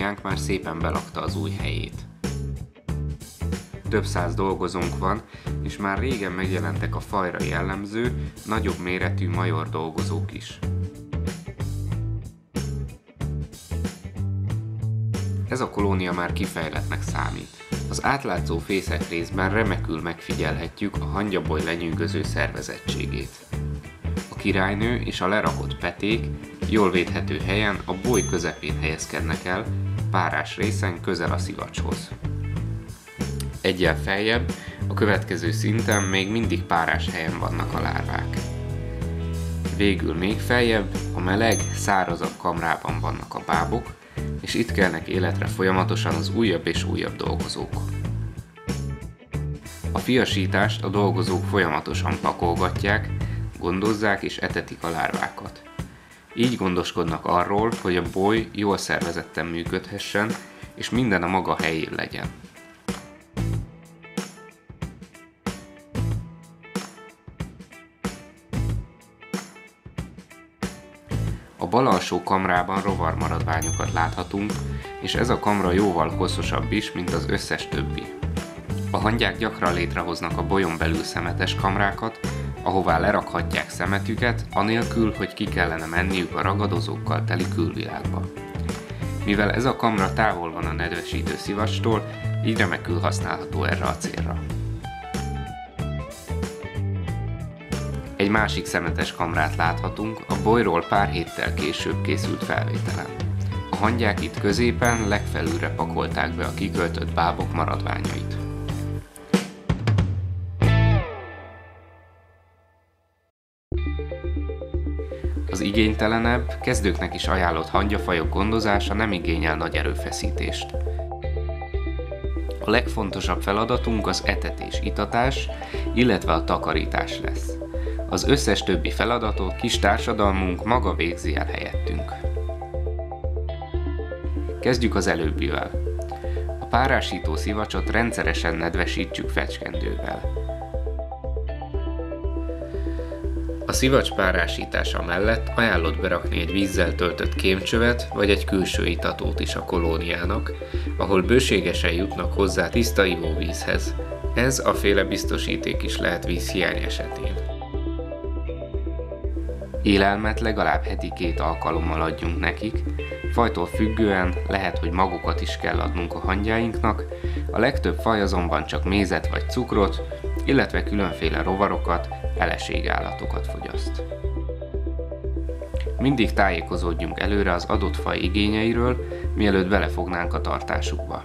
kolóniánk már szépen belakta az új helyét. Több száz dolgozónk van, és már régen megjelentek a fajra jellemző, nagyobb méretű major dolgozók is. Ez a kolónia már kifejlettnek számít. Az átlátszó fészek részben remekül megfigyelhetjük a hangyaboly lenyűgöző szervezettségét. A királynő és a lerakott peték jól védhető helyen a boly közepén helyezkednek el, párás részen közel a szivacshoz. Eggyel feljebb, a következő szinten még mindig párás helyen vannak a lárvák. Végül még feljebb, a meleg, szárazabb kamrában vannak a bábok, és itt kelnek életre folyamatosan az újabb és újabb dolgozók. A fiasítást a dolgozók folyamatosan pakolgatják, gondozzák és etetik a lárvákat. Így gondoskodnak arról, hogy a boly jól szervezetten működhessen, és minden a maga helyén legyen. A bal alsó kamrában rovarmaradványokat láthatunk, és ez a kamra jóval hosszasabb is, mint az összes többi. A hangyák gyakran létrehoznak a bolyon belül szemetes kamrákat, ahová lerakhatják szemetüket, anélkül, hogy ki kellene menniük a ragadozókkal teli külvilágba. Mivel ez a kamra távol van a nedvesítő szivacstól, így remekül használható erre a célra. Egy másik szemetes kamrát láthatunk, a bolyról pár héttel később készült felvételen. A hangyák itt középen legfelülre pakolták be a kiköltött bábok maradványait. Az igénytelenebb, kezdőknek is ajánlott hangyafajok gondozása nem igényel nagy erőfeszítést. A legfontosabb feladatunk az etetés-itatás, illetve a takarítás lesz. Az összes többi feladatot kis társadalmunk maga végzi el helyettünk. Kezdjük az előbbivel. A párásító szivacsot rendszeresen nedvesítsük fecskendővel. A szivacs párásítása mellett ajánlott berakni egy vízzel töltött kémcsövet vagy egy külső itatót is a kolóniának, ahol bőségesen jutnak hozzá tiszta ivóvízhez. Ez a féle biztosíték is lehet vízhiány esetén. Élelmet legalább heti 2 alkalommal adjunk nekik, fajtól függően lehet, hogy magukat is kell adnunk a hangyáinknak, a legtöbb faj azonban csak mézet vagy cukrot, illetve különféle rovarokat, eleségállatokat fogyaszt. Mindig tájékozódjunk előre az adott faj igényeiről, mielőtt belefognánk a tartásukba.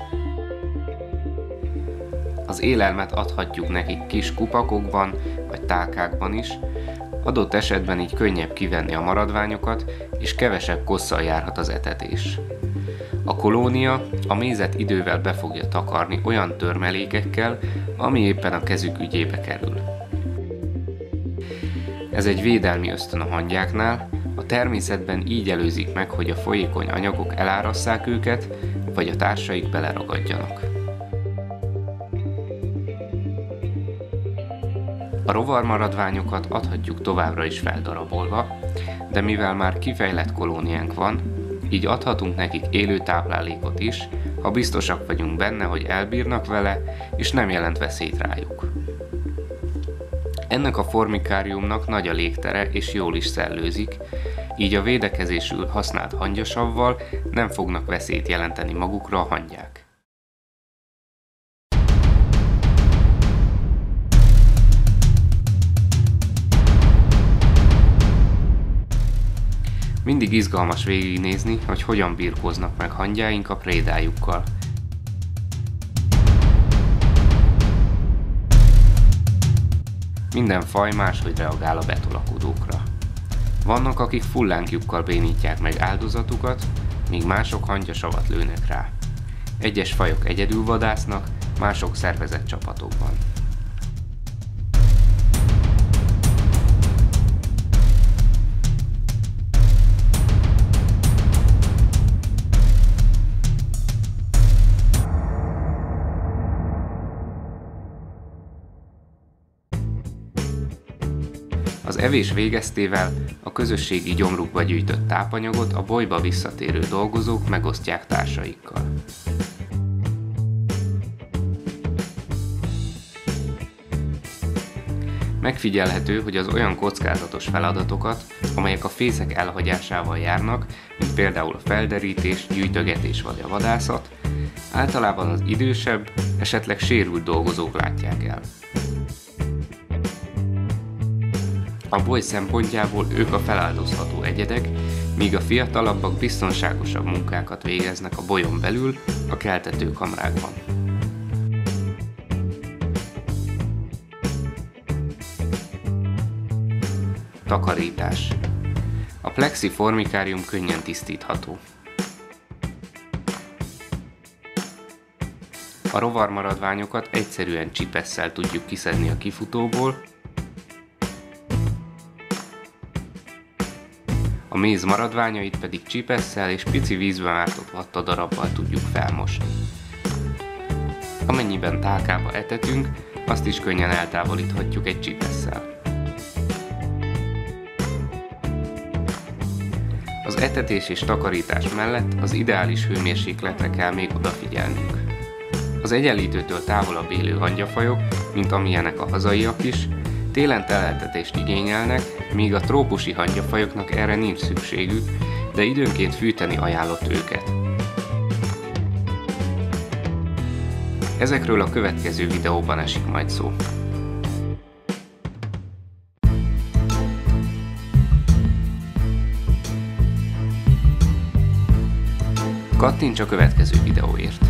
Az élelmet adhatjuk nekik kis kupakokban vagy tálkákban is, adott esetben így könnyebb kivenni a maradványokat, és kevesebb kosszal járhat az etetés. A kolónia a mézet idővel be fogja takarni olyan törmelékekkel, ami éppen a kezük ügyébe kerül. Ez egy védelmi ösztön a hangyáknál, a természetben így előzik meg, hogy a folyékony anyagok elárasszák őket, vagy a társaik beleragadjanak. A rovarmaradványokat adhatjuk továbbra is feldarabolva, de mivel már kifejlett kolóniánk van, így adhatunk nekik élő táplálékot is, ha biztosak vagyunk benne, hogy elbírnak vele, és nem jelent veszélyt rájuk. Ennek a formikáriumnak nagy a légtere és jól is szellőzik, így a védekezésül használt hangyasavval nem fognak veszélyt jelenteni magukra a hangyák. Mindig izgalmas végignézni, hogy hogyan birkóznak meg hangyáink a prédájukkal. Minden faj máshogy reagál a betolakodókra. Vannak, akik fullánkjukkal bénítják meg áldozatukat, míg mások hangyasavat lőnek rá. Egyes fajok egyedül vadásznak, mások szervezett csapatokban. Az evés végeztével a közösségi gyomrukba gyűjtött tápanyagot a bolyba visszatérő dolgozók megosztják társaikkal. Megfigyelhető, hogy az olyan kockázatos feladatokat, amelyek a fészek elhagyásával járnak, mint például a felderítés, gyűjtögetés vagy a vadászat, általában az idősebb, esetleg sérült dolgozók látják el. A boly szempontjából ők a feláldozható egyedek, míg a fiatalabbak biztonságosabb munkákat végeznek a bolyon belül, a keltetőkamrákban. Takarítás. A plexi formikárium könnyen tisztítható. A rovarmaradványokat egyszerűen csipesszel tudjuk kiszedni a kifutóból, a méz maradványait pedig csipesszel és pici vízbe mártott vattadarabbal tudjuk felmosni. Amennyiben tálkába etetünk, azt is könnyen eltávolíthatjuk egy csipesszel. Az etetés és takarítás mellett az ideális hőmérsékletre kell még odafigyelnünk. Az egyenlítőtől távolabb élő hangyafajok, mint amilyenek a hazaiak is, télen teleltetést igényelnek, míg a trópusi hangyafajoknak erre nincs szükségük, de időnként fűteni ajánlott őket. Ezekről a következő videóban esik majd szó. Kattints a következő videóért!